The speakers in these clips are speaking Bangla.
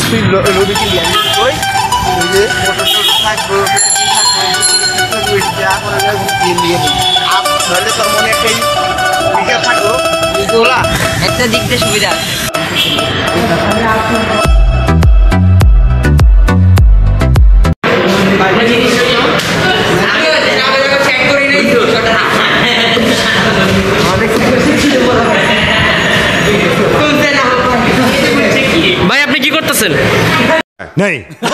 তুই লবিকে নিয়ে ওই যে মোটরটা থাকবো তাহলে তোর মনে একটাই বিকার থাকবো একটা দিক দিয়ে সুবিধা আছে। ভাই আপনি কি করতেছেন? नहीं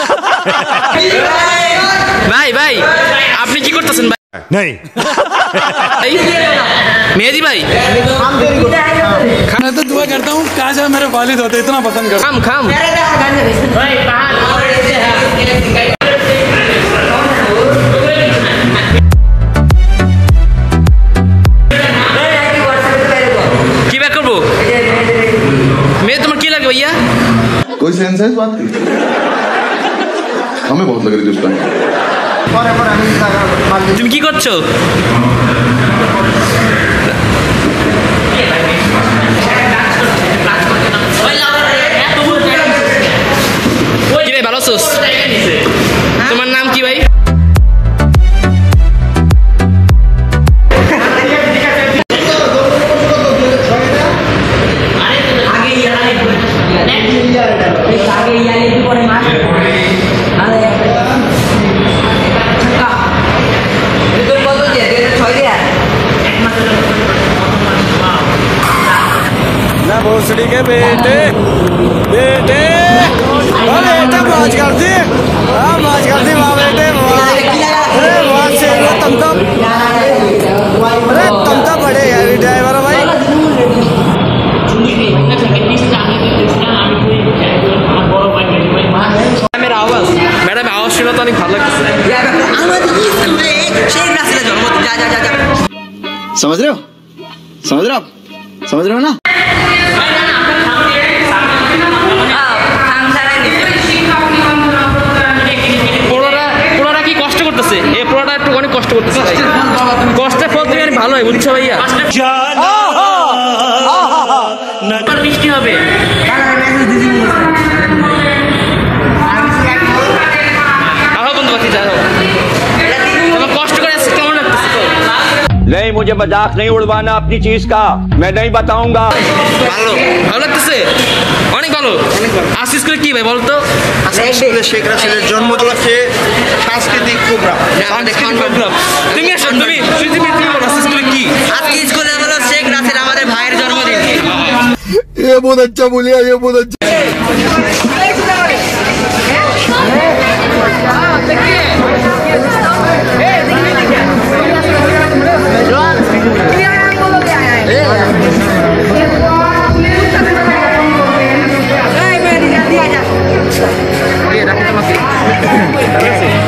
ভাই ভাই আপনি কি করতেছেন? ভাই नहीं मेहदी भाई मैं तो दुआ करता हूँ काश मेरे वालिद होते, इतना पसंद करता। खाम खाम की बैक करबो मैं तुम्हार की लगे भैया कोई सेंस है इस बात की? हमें बहुत लग रही थी उस टाइम। तुम की करछो? কি ভাই ভালো আছোস? তোমার নাম কি ভাই? ना भोसड़ी के बेटे बेटे बेटा मौज कर दी, हाँ मौज कर दी वाह बेटे वाह। अरे वाह से तुम तो बड़े हैवी ड्राइवर हो भाई। मेरा आवाज मैडम आवाज सुना तो অনেক ভালো লাগছে। समझ रहे हो आप समझ रहे हो ना? পোড়ারা কি কষ্ট করতেছে? এই পোড়াটা একটু অনেক কষ্ট করতেছে। কষ্টের ফল তুমি ভালো হয় বুঝছো ভাইয়া? বৃষ্টি হবে কষ্ট করে আসছে কেমন লাগতেছে? नहीं मुझे मजाक नहीं उड़वाना अपनी चीज का, मैं नहीं बताऊंगा। ভালো ভালো লাগতেছে অনেক ভালো। আসিস করে কি ভাই বলতো? শেখ রাসেলের জন্ম উপলক্ষে সাংস্কৃতিক প্রোগ্রাম। তুমি আসো তুমি বলো আসিস করে কি? আজকে স্কুলে হলো শেখ রাসেল আমাদের ভাইয়ের জন্মদিন। ये बहुत अच्छा बोलिया, ये बहुत अच्छा। Oke, dapat sama